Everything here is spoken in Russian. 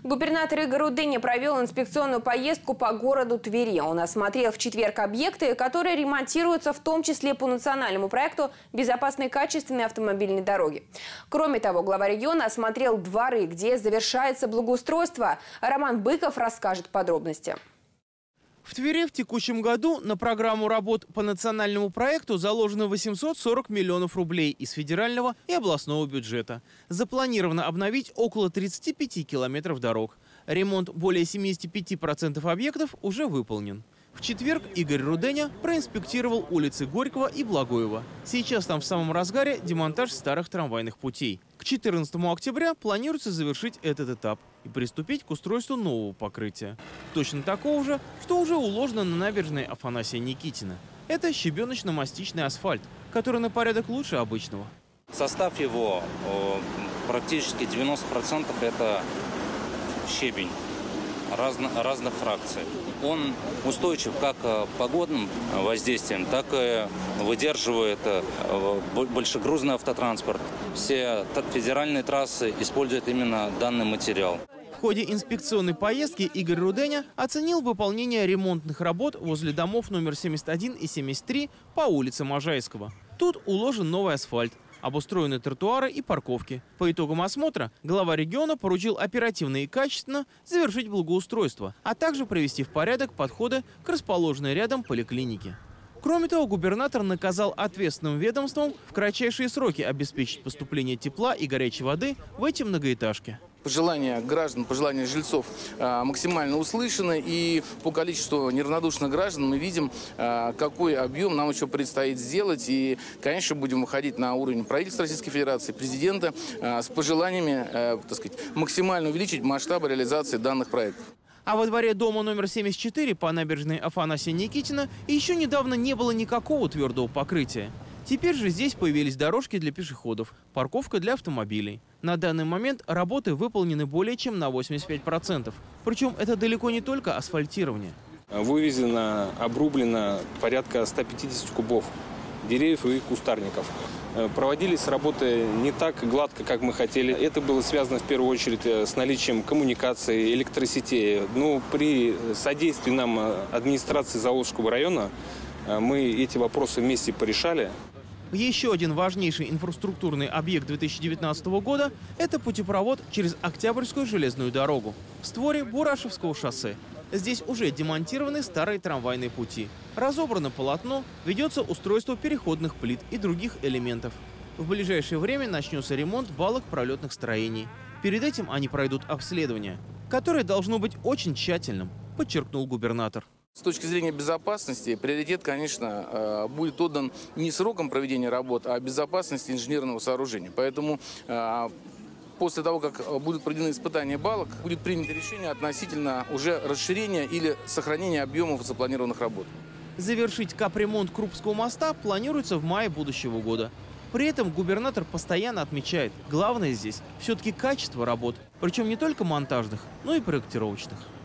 Губернатор Игорь Рудыня провел инспекционную поездку по городу Твери. Он осмотрел в четверг объекты, которые ремонтируются в том числе по национальному проекту «Безопасные и качественные автомобильные дороги». Кроме того, глава региона осмотрел дворы, где завершается благоустройство. Роман Быков расскажет подробности. В Твери в текущем году на программу работ по национальному проекту заложено 840 миллионов рублей из федерального и областного бюджета. Запланировано обновить около 35 километров дорог. Ремонт более 75% объектов уже выполнен. В четверг Игорь Рудыня проинспектировал улицы Горького и Благоева. Сейчас там в самом разгаре демонтаж старых трамвайных путей. К 14 октября планируется завершить этот этап и приступить к устройству нового покрытия. Точно такого же, что уже уложено на набережной Афанасия Никитина. Это щебеночно-мастичный асфальт, который на порядок лучше обычного. Состав его практически 90% это щебень разных фракций. Он устойчив как погодным воздействием, так и выдерживает большегрузный автотранспорт. Все федеральные трассы используют именно данный материал. В ходе инспекционной поездки Игорь Рудыня оценил выполнение ремонтных работ возле домов номер 71 и 73 по улице Можайского. Тут уложен новый асфальт, обустроены тротуары и парковки. По итогам осмотра глава региона поручил оперативно и качественно завершить благоустройство, а также привести в порядок подходы к расположенной рядом поликлинике. Кроме того, губернатор наказал ответственным ведомствам в кратчайшие сроки обеспечить поступление тепла и горячей воды в эти многоэтажки. Пожелания граждан, пожелания жильцов максимально услышаны. И по количеству неравнодушных граждан мы видим, какой объем нам еще предстоит сделать. И, конечно, будем выходить на уровень правительства Российской Федерации, президента с пожеланиями, так сказать, максимально увеличить масштабы реализации данных проектов. А во дворе дома номер 74 по набережной Афанасия Никитина еще недавно не было никакого твердого покрытия. Теперь же здесь появились дорожки для пешеходов, парковка для автомобилей. На данный момент работы выполнены более чем на 85%. Причем это далеко не только асфальтирование. Вывезено, обрублено порядка 150 кубов деревьев и кустарников. Проводились работы не так гладко, как мы хотели. Это было связано в первую очередь с наличием коммуникации, электросетей. Но при содействии нам администрации Заволжского района мы эти вопросы вместе порешали. Еще один важнейший инфраструктурный объект 2019 года – это путепровод через Октябрьскую железную дорогу в створе Бурашевского шоссе. Здесь уже демонтированы старые трамвайные пути. Разобрано полотно, ведется устройство переходных плит и других элементов. В ближайшее время начнется ремонт балок пролетных строений. Перед этим они пройдут обследование, которое должно быть очень тщательным, подчеркнул губернатор. С точки зрения безопасности, приоритет, конечно, будет отдан не срокам проведения работ, а безопасности инженерного сооружения. Поэтому после того, как будут проведены испытания балок, будет принято решение относительно уже расширения или сохранения объемов запланированных работ. Завершить капремонт Крупского моста планируется в мае будущего года. При этом губернатор постоянно отмечает, главное здесь все-таки качество работ, причем не только монтажных, но и проектировочных.